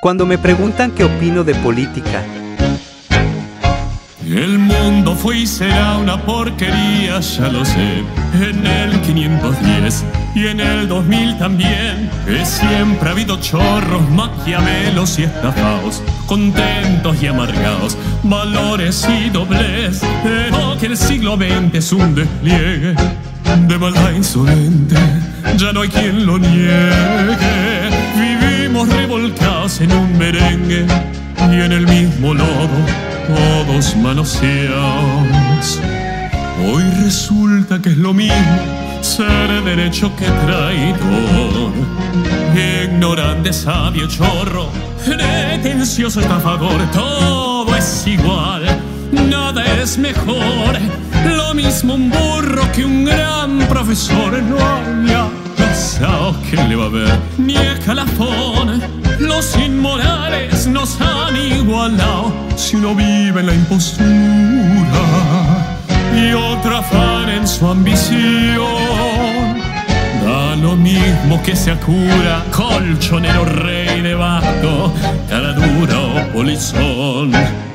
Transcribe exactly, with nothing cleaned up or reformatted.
Cuando me preguntan qué opino de política, el mundo fue y será una porquería, ya lo sé. En el quinientos diez y en el dos mil también, que siempre ha habido chorros, maquiavelos y estafados, contentos y amargados, valores y doblez. Pero que el siglo veinte es un despliegue de maldad insolente, ya no hay quien lo niegue. Vivimos revolcados en un merengue y en el mismo lodo todos manoseados. Hoy resulta que es lo mismo ser derecho que traidor, ignorante, sabio, chorro, pretencioso, estafador. Todo es igual, nada es mejor, lo mismo un burro que un gran profesor. No había pasado que le va a ver ni escalafón. Los inmorales nos han igualado si uno vive en la impostura y otro afana en su ambición. Da lo mismo que sea cura, colchonero, rey de basco, cara dura o polizón.